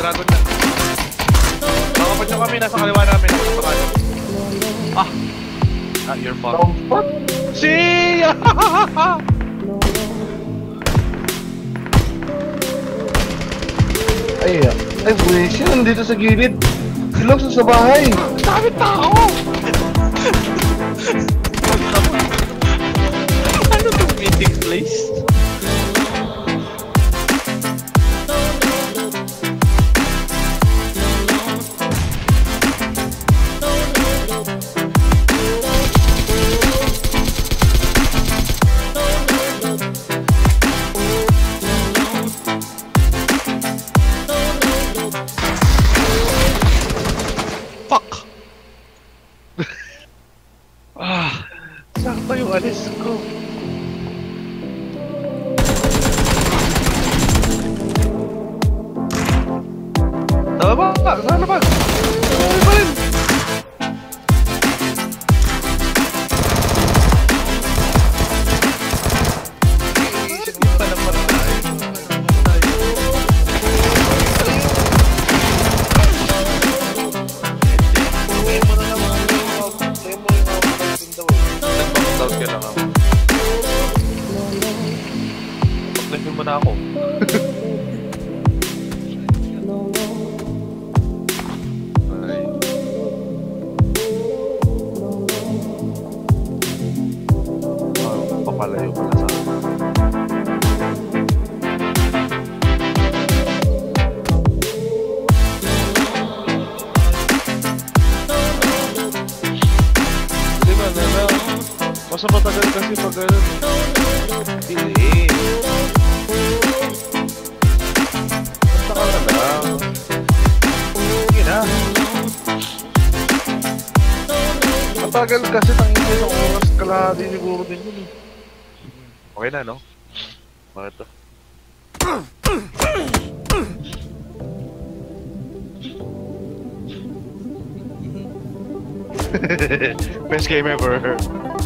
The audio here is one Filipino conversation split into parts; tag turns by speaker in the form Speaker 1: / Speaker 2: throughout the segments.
Speaker 1: Dragon na. Makapad nyo kami, nasa kaliwa namin. Ah! Not your fault. See!
Speaker 2: Ay, buwis yun, dito sa gilid. Silang sa bahay.
Speaker 1: Dami tao! Ano itong meeting place? Sakto yung alis ko. Tama ba? Sana ba? Ano ba rin? Hindi pa naman tayo. Nag-bounce ka lang ako. Pag-level mo na ako. Ay. Papalayo pala sa akin. Masa matagal kasi pag gano'n eh. Hindi. Basta ka na lang. Sige na. Matagal kasi tangin yung oras kalahati siguro din yun eh. Okay na no? Bakit to? Best game ever.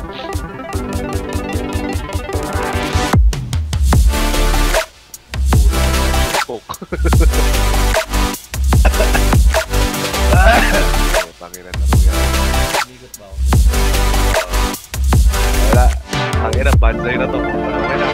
Speaker 1: Pangilan na po yan. Wala. Pangilan, banzay na to. Okay na.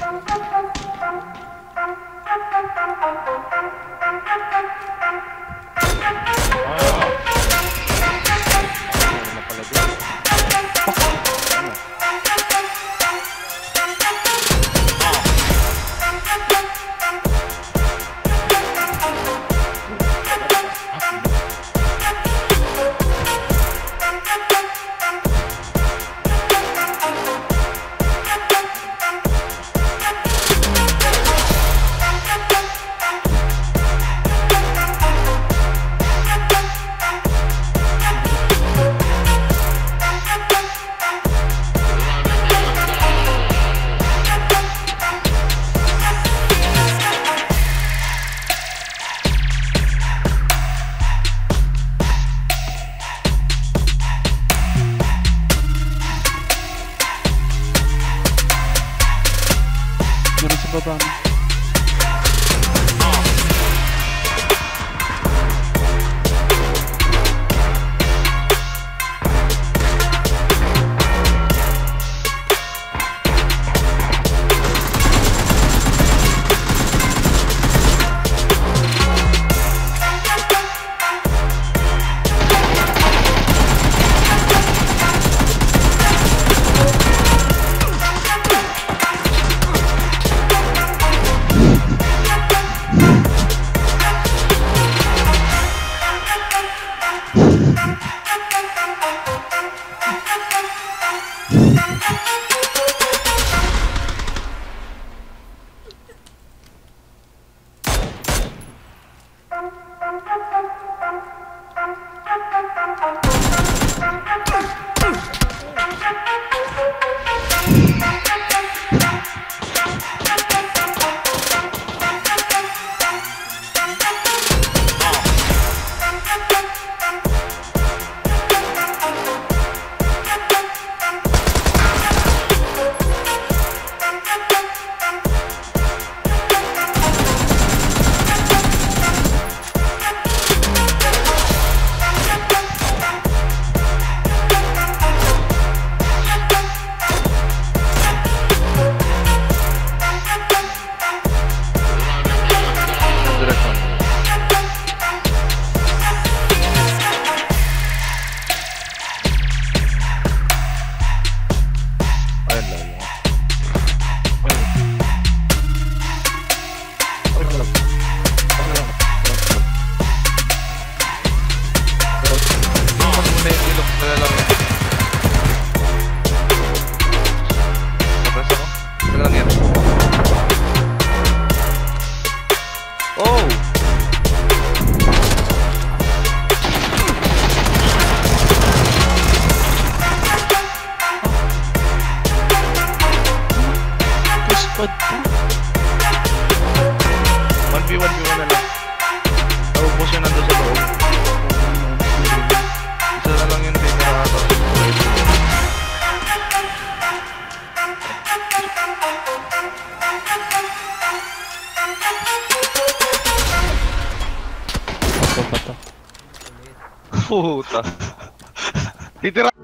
Speaker 3: Meron sa baba mo.
Speaker 4: Pod pa.
Speaker 1: 1v1 na lang. Naubos yun nandun sa loob. Isa na lang yung tinira ata.
Speaker 4: Bato.
Speaker 1: Puta. Titira.